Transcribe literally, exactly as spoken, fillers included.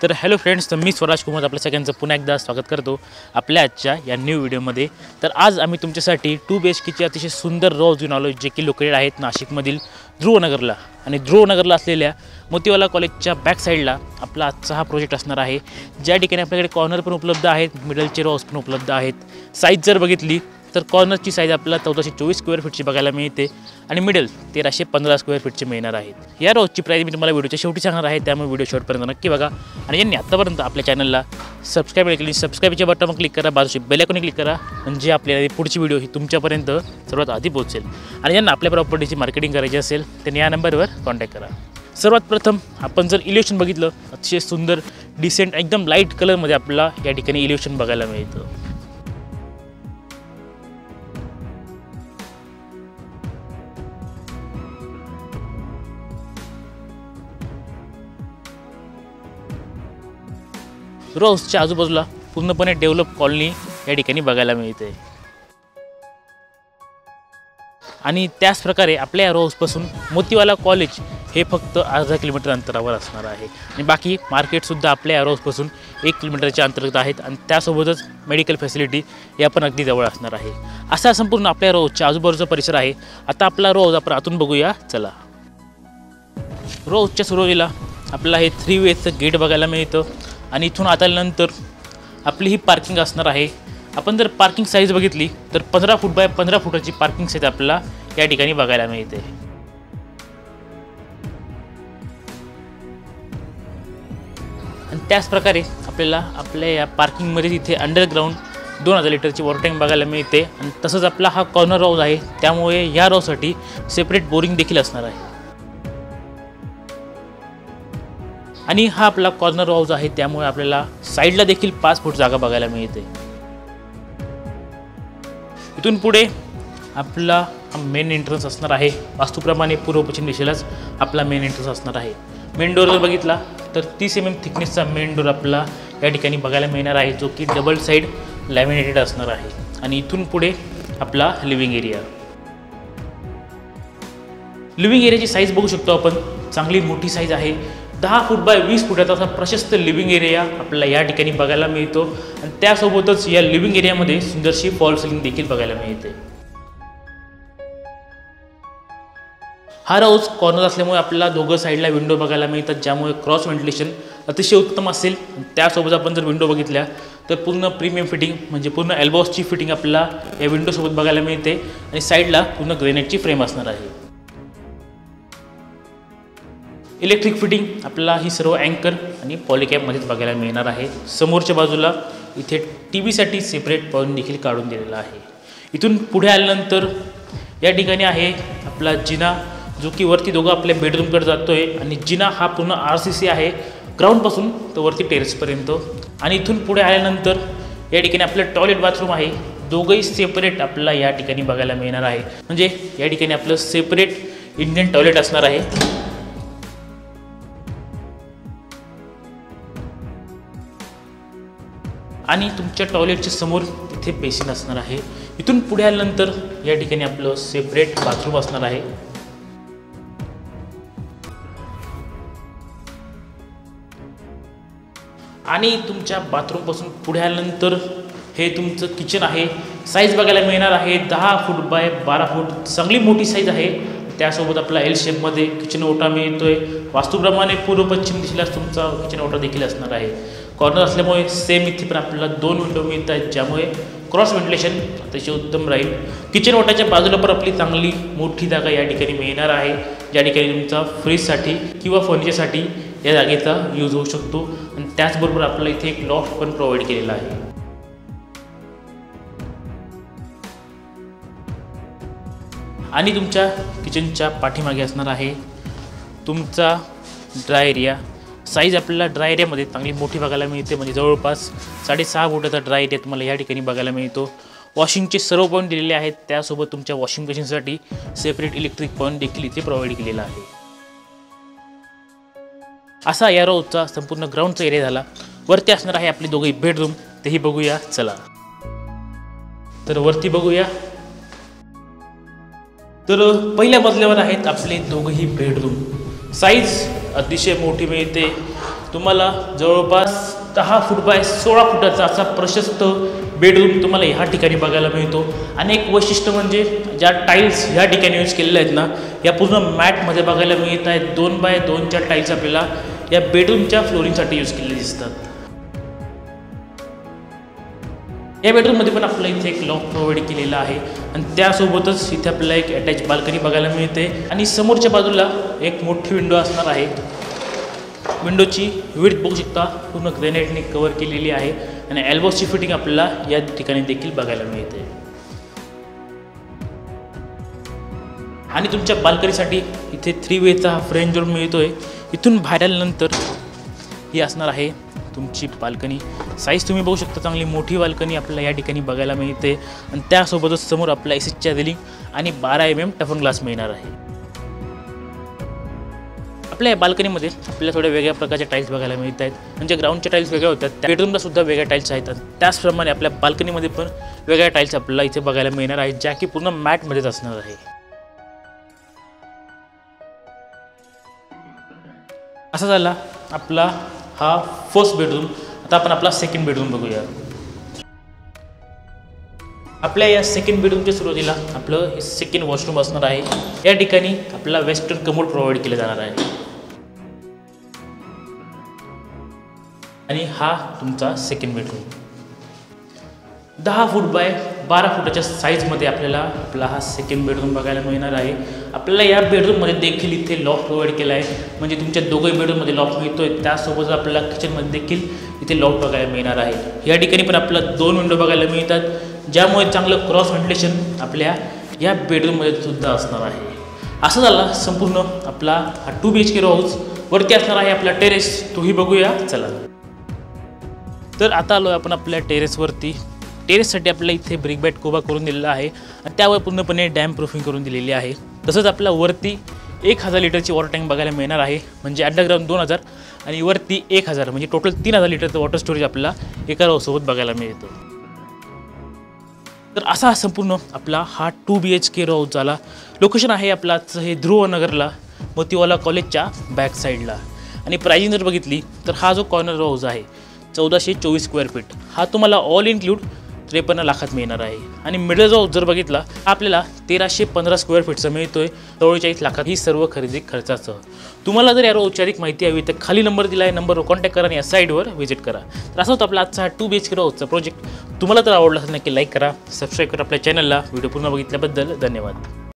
तर hello friends, तर मी स्वराज कुमार आपल्या सगळ्यांचं पुन्हा एकदा स्वागत करतो आपल्या आजच्या या न्यू व्हिडिओमध्ये। तर आज आम्ही तुमच्यासाठी टू बी एच केचे अतिशय सुंदर रोज घेऊन आलो, जे की लोकेटेड आहेत नाशिकमधील ध्रुवनगरला। आणि ध्रुवनगरला असलेल्या मोतीवाला कॉलेजच्या बॅक साईडला आपला आजचा हा प्रोजेक्ट असणार आहे, ज्या ठिकाणी आपल्याकडे कॉर्नर पण उपलब्ध आहेत, मिडलचे रोज पण उपलब्ध आहेत। साईज जर बघितली तर कॉर्नरची साईज आपल्याला चौदाशे चोवीस स्क्वेअर फीटची बघायला मिळते आणि मिडल तेराशे पंधरा स्क्वेअर फीटचे मिळणार आहेत। या रोजची प्राईस मी तुम्हाला व्हिडिओच्या शेवटी सांगणार आहे, त्यामुळे व्हिडिओ शेवटपर्यंत नक्की बघा। आणि ज्यांनी आत्तापर्यंत आपल्या चॅनलला सबस्क्राईब केली, सबस्क्राईबच्या बटनवर क्लिक करा, बाजूची बेल आयकॉन क्लिक करा, म्हणजे आपल्याला पुढची व्हिडिओ ही तुमच्यापर्यंत सर्वात आधी पोहोचेल। आणि ज्यांना आपल्या प्रॉपर्टीची मार्केटिंग करायची असेल त्यांनी या नंबरवर कॉन्टॅक्ट करा। सर्वात प्रथम आपण जर इलेक्शन बघितलं, अतिशय सुंदर डिसेंट एकदम लाईट कलरमध्ये आपल्याला या ठिकाणी इलेक्शन बघायला मिळतं। रोजच्या आजूबाजूला पूर्णपणे डेव्हलप कॉलनी या ठिकाणी बघायला मिळते। आणि त्याच प्रकारे आपल्या रोजपासून मोतीवाला कॉलेज हे फक्त अर्धा किलोमीटर अंतरावर असणार आहे आणि बाकी मार्केटसुद्धा आपल्या रोजपासून एक किलोमीटरच्या अंतर्गत आहेत आणि त्यासोबतच मेडिकल फॅसिलिटी या पण अगदी जवळ असणार आहे। असा संपूर्ण आपल्या रोजच्या आजूबाजूचा परिसर आहे। आता आपला रोज आपण आतून बघूया, चला। रोजच्या सुरुवातीला आपल्याला हे थ्री वेचं गेट बघायला मिळतं आणि इथून आत आल्यानंतर आपली ही पार्किंग असणार आहे। आपण जर पार्किंग साईज बघितली तर पंधरा फूट बाय पंधरा फुटाची पार्किंग साईज आपल्याला या ठिकाणी बघायला मिळते। आणि त्याच प्रकारे आपल्याला आपल्या या पार्किंगमध्ये तिथे अंडरग्राऊंड दोन हजार लिटरची वॉटर टँक बघायला मिळते। आणि तसंच आपला हा कॉर्नर रोज आहे, त्यामुळे या रोजसाठी सेपरेट बोरिंग देखील असणार आहे। आणि हा आपला कॉर्नर हाऊस आहे, त्यामुळे आपल्याला साईडला देखील पाच फूट जागा बघायला मिळते। इथून पुढे आपला हा मेन एंट्रन्स असणार आहे। वास्तूप्रमाणे पूर्व पश्चिम दिशेलाच आपला मेन एंट्रन्स असणार आहे। मेन डोर जर बघितला तर तीस एम एम थिकनेसचा मेन डोर आपला या ठिकाणी बघायला मिळणार आहे, जो की डबल साईड लॅमिनेटेड असणार आहे। आणि इथून पुढे आपला लिव्हिंग एरिया लिव्हिंग एरियाची साईज बघू शकतो आपण, चांगली मोठी साईज आहे। दहा फूट बाय वीस फुटाचा असा प्रशस्त लिव्हिंग एरिया आपल्याला या ठिकाणी बघायला मिळतो। आणि त्यासोबतच या लिव्हिंग एरियामध्ये सुंदरशी फॉल सिलिंग देखील बघायला मिळते। हा हाऊस कॉर्नर असल्यामुळे आपल्याला दोघं साईडला विंडो बघायला मिळतात, ज्यामुळे क्रॉस व्हेंटिलेशन अतिशय उत्तम असेल। त्यासोबत आपण जर विंडो बघितल्या तर पूर्ण प्रीमियम फिटिंग म्हणजे पूर्ण एल्बॉसची फिटिंग आपल्याला या विंडोसोबत बघायला मिळते आणि साईडला पूर्ण ग्रेनाइटची फ्रेम असणार आहे। इलेक्ट्रिक फिटिंग आपल्याला ही सर्व अँकर आणि पॉलिकॅपमध्येच बघायला मिळणार आहे। समोरच्या बाजूला इथे टी व्हीसाठी सेपरेट पॉईंट देखील काढून दिलेला आहे। इथून पुढे आल्यानंतर या ठिकाणी आहे आपला जिना, जो की वरती दोघं आपल्या बेडरूमकडे जातोय। आणि जिना हा पूर्ण आर सी सी आहे, ग्राउंडपासून तर वरती टेरेसपर्यंत। आणि इथून पुढे आल्यानंतर या ठिकाणी आपलं टॉयलेट बाथरूम आहे, दोघंही सेपरेट आपल्याला या ठिकाणी बघायला मिळणार आहे। म्हणजे या ठिकाणी आपलं सेपरेट इंडियन टॉयलेट असणार आहे। आणि तुमच्या टॉयलेटच्या समोर तिथे बेसिन असणार आहे। इथून पुढे आल्यानंतर या ठिकाणी आपलं सेपरेट बाथरूम असणार आहे। आणि तुमच्या बाथरूमपासून पुढे आल्यानंतर हे तुमचं किचन आहे। साईज बघायला मिळणार आहे दहा फूट बाय बारा फूट, चांगली मोठी साईज आहे। त्यासोबत आपला एल शेपमध्ये किचन ओटा मिळतोय। वास्तूप्रमाणे पूर्व पश्चिम दिशेलाच तुमचा किचन ओटा देखील असणार आहे। कॉर्नर असल्यामुळे सेम इथे पण आपल्याला दोन विंडो मिळत आहेत, ज्यामुळे क्रॉस व्हेंटिलेशन अतिशय उत्तम राहील। किचन ओटाच्या बाजूला पण आपली चांगली मोठी जागा या ठिकाणी मिळणार आहे, ज्या ठिकाणी तुमचा फ्रीजसाठी किंवा फर्निचरसाठी या जागेचा यूज होऊ शकतो। आणि त्याचबरोबर आपल्याला इथे एक लॉफ्ट पण प्रोव्हाइड केलेला आहे। आणि तुमच्या किचनच्या पाठीमागे असणार आहे तुमचा ड्राय एरिया। साईज आपल्याला ड्राय एरियामध्ये चांगली मोठी बघायला मिळते, म्हणजे जवळपास साडेसहा फुटाचा ड्राय एरिया तुम्हाला या ठिकाणी बघायला मिळतो। वॉशिंगचे सर्व पॉईंट दिलेले आहेत, त्यासोबत तुमच्या वॉशिंग मशीनसाठी सेपरेट इलेक्ट्रिक पॉईंट देखील इथे प्रोव्हाइड केलेला आहे। असा या रोजचा संपूर्ण ग्राउंडचा एरिया झाला। वरती असणार आहे आपली दोघे बेडरूम, तेही बघूया, चला। तर वरती बघूया, तर पहिल्या मजल्यावर आहेत आपले दोघेही बेडरूम। साईज अतिशय मोठी मिळते, तुम्हाला जवळपास दहा फूट बाय सोळा फुटाचा असा प्रशस्त बेडरूम तुम्हाला ह्या ठिकाणी बघायला मिळतो। आणि एक वैशिष्ट्य म्हणजे ज्या टाईल्स ह्या ठिकाणी यूज केलेल्या आहेत ना, या पूर्ण मॅटमध्ये बघायला मिळत आहेत। दोन बाय दोनच्या टाईल्स आपल्याला या बेडरूमच्या फ्लोरिंगसाठी यूज केलेले दिसतात। या बेडरूममध्ये पण आपल्याला इथे एक लॉक प्रोव्हाइड केलेला आहे आणि त्यासोबतच इथे आपल्याला एक अटॅच बाल्कनी बघायला मिळते आणि समोरच्या बाजूला एक मोठी विंडो असणार आहे। विंडोची विड्थ बघू शकता पूर्ण ग्रेनाइटने कव्हर केलेली आहे आणि एल्बोसची फिटिंग आपल्याला या ठिकाणी देखील बघायला मिळते। आणि तुमच्या बाल्कनीसाठी इथे थ्री वेचा फ्रेंच डोर मिळतोय। इथून बाहेर आल्यानंतर ही असणार आहे तुमची बाल्कनी। साईज तुम्ही बघू शकता, चांगली मोठी बाल्कनी आपल्याला या ठिकाणी बघायला मिळते आणि त्यासोबतच समोर आपल्या एसीच्या रिलिंग आणि बारा एम एम टफन ग्लास मिळणार आहे। आपल्या या बाल्कनीमध्ये आपल्याला थोड्या वेगळ्या प्रकारच्या टाईल्स बघायला मिळत आहेत, म्हणजे ग्राउंडच्या टाईल्स वेगळ्या होतात, त्या बेडरूमला सुद्धा वेगळ्या टाईल्स आहेत। त्याचप्रमाणे आपल्या बाल्कनीमध्ये पण वेगळ्या टाईल्स आपल्याला इथे बघायला मिळणार आहेत, ज्या की पूर्ण मॅटमध्येच असणार आहे। असा झाला आपला हा फर्स्ट बेडरूम। आता आपण आपला सेकंड बेडरूम बघूया। आपल्या या सेकंड बेडरूमच्या सुरुवातीला आपलं हे सेकंड वॉशरूम असणार आहे। या ठिकाणी आपल्याला वेस्टर्न कमोड प्रोव्हाइड केले जाणार आहे आणि हा तुमचा सेकंड बेडरूम दहा फूट बाय बारा फुटाच्या साईजमध्ये आपल्याला आपला हा सेकंड बेडरूम बघायला मिळणार आहे। आपल्याला या बेडरूममध्ये देखील इथे लॉक प्रोव्हाइड केला आहे, म्हणजे तुमच्या दोघंही बेडरूममध्ये लॉक मिळतोय। त्यासोबत आपल्याला किचनमध्ये देखील इथे लॉक बघायला मिळणार आहे। या ठिकाणी पण आपल्याला दोन विंडो बघायला मिळतात, ज्यामुळे चांगलं क्रॉस व्हेंटिलेशन आपल्या या बेडरूममध्ये सुद्धा असणार आहे। असं झाला संपूर्ण आपला हा two B H K row house. वरती असणार आहे आपला टेरेस, तोही बघूया चला। तर आता आलो आपण आपल्या टेरेसवरती। टेरेससाठी आपल्याला इथे ब्रिक बॅट कोबा करून दिलेला आहे आणि त्यावर पूर्णपणे डॅम प्रूफिंग करून दिलेली आहे। तसंच आपल्याला वरती एक हजार लिटरची वॉटर टँक बघायला मिळणार आहे, म्हणजे अंडरग्राउंड दोन हजार आणि वरती एक हजार, म्हणजे टोटल तीन हजार लिटरचं वॉटर स्टोरेज आपल्याला एका रोसोबत बघायला मिळतं। तर असा संपूर्ण आपला हा two B H K row house झाला। लोकेशन आहे आपला हे ध्रुवनगरला, मोतीवाला कॉलेजच्या बॅक साईडला। आणि प्राइसिंग जर बघितली तर हा जो कॉर्नर रो हाऊस आहे चौदाशे चोवीस स्क्वेअर फीट, हा तुम्हाला ऑल इन्क्लूड त्रेपन्न लाखात मिळणार आहे। आणि मिडल जो जर बघितला आपल्याला तेराशे पंधरा स्क्वेअर फीटचा मिळतोय चव्वेचाळीस लाखात, ही सर्व खरेदी खर्चासह। तुम्हाला जर यावर औपचारिक माहिती हवी तर खाली नंबर दिला आहे, नंबरवर कॉन्टॅक्ट करा आणि या साईडवर व्हिजिट करा। तर असं होतं आपला आजचा हा टू बी एच के हाऊसचा प्रोजेक्ट। तुम्हाला तर आवडला असेल नक्की लाईक करा, सबस्क्राईब करा आपल्या चॅनलला। व्हिडिओ पूर्ण बघितल्याबद्दल धन्यवाद।